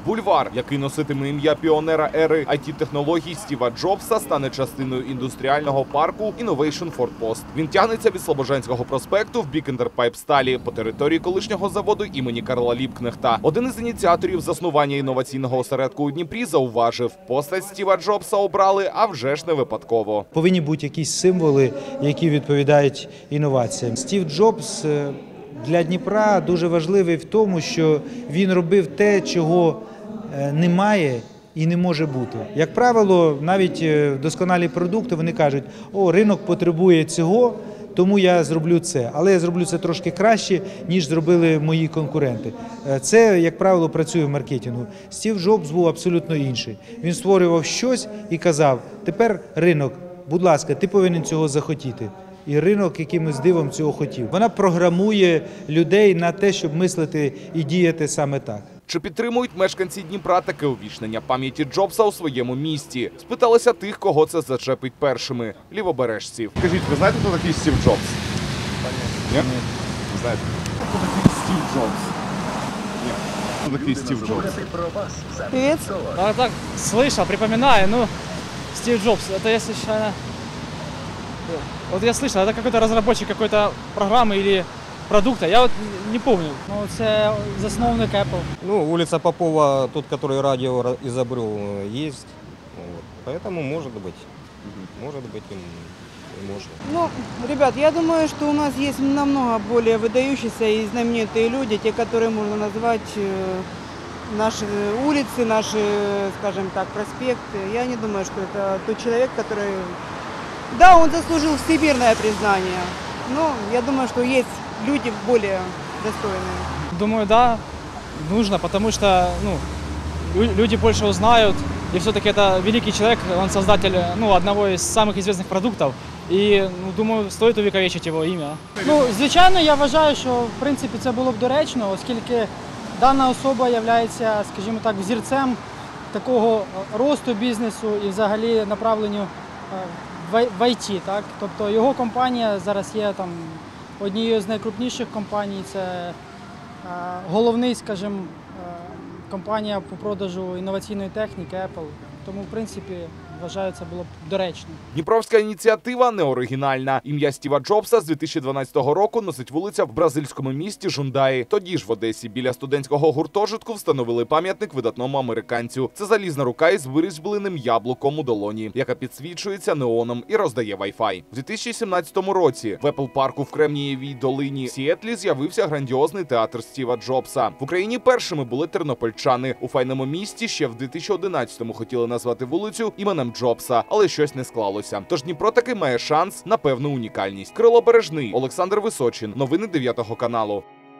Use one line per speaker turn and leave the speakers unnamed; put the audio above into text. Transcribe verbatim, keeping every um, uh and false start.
Бульвар, який носитиме ім'я піонера ери ай ті-технологій Стіва Джобса, стане частиною індустріального парку Innovation Fort Post. Він тягнеться від Слобожанського проспекту в бік Інтерпайп-Сталі по території колишнього заводу імені Карла Ліпкнехта. Один із ініціаторів заснування інноваційного осередку у Дніпрі зауважив, постать Стіва Джобса обрали, а вже ж не випадково.
Повинні бути якісь символи, які відповідають інноваціям. Стів Джобс для Дніпра дуже важливий в тому, що він робив те, чого немає і не може бути. Як правило, навіть досконалі продукти, вони кажуть, о, ринок потребує цього, тому я зроблю це. Але я зроблю це трошки краще, ніж зробили мої конкуренти. Це, як правило, працює в маркетингу. Стів Джобс був абсолютно інший. Він створював щось і казав, тепер ринок, будь ласка, ти повинен цього захотіти. І ринок якимось дивом цього хотів. Вона програмує людей на те, щоб мислити і діяти саме так.
Чи підтримують мешканці Дніпра таке увічнення пам'яті Джобса у своєму місті? Спиталися тих, кого це зачепить першими – лівобережців. Скажіть, ви знаєте, хто такий Стів Джобс? Ні? Ні. Не знаєте? Хто такий Стів Джобс? Ні. Хто такий Стів Джобс?
Привет.
Да, так, слышал, припоминаю, ну, Стив Джобс, это если случайно... Вот я слышал, это какой-то разработчик какой-то программы или продукта, я вот не помню. Ну, это засновник Apple.
Ну, улица Попова, тот, который радио изобрел, есть. Вот. Поэтому может быть, может быть и, и можно.
Ну, ребят, я думаю, что у нас есть намного более выдающиеся и знаменитые люди, те, которые можно назвать э, наши улицы, наши, скажем так, проспекты. Я не думаю, что это тот человек, который... Да, он заслужил всемирное признание, но я думаю, что есть люди более достойные.
Думаю, да, нужно, потому что, ну, люди больше узнают, и все-таки это великий человек, он создатель, ну, одного из самых известных продуктов, и, ну, думаю, стоит увековечить його ім'я. Ну, звичайно, я вважаю, що, в принципі, це було б доречно, оскільки дана особа є, скажімо так, взірцем такого росту бізнесу і взагалі направленню в ай ті, так? Тобто його компанія зараз є там однією з найкрупніших компаній, це е, головний, скажімо, е, компанія по продажу інноваційної техніки Apple. Тому, в принципі, вважаю, це було б доречно.
Дніпровська ініціатива не оригінальна. Ім'я Стіва Джобса з дві тисячі дванадцятого року носить вулиця в бразильському місті Жундаї. Тоді ж в Одесі біля студентського гуртожитку встановили пам'ятник видатному американцю. Це залізна рука із вирізбленим яблуком у долоні, яка підсвічується неоном і роздає Wi-Fi. В дві тисячі сімнадцятому році в Apple парку в Кремнієвій долині в Сіетлі з'явився грандіозний театр Стіва Джобса. В Україні першими були тернопільчани. У файному місті ще в дві тисячі одинадцятому хотіли назвати вулицю іменем Джобса, але щось не склалося. Тож Дніпро таки має шанс на певну унікальність. Кирило Бережний, Олександр Височин. Новини дев'ятого каналу.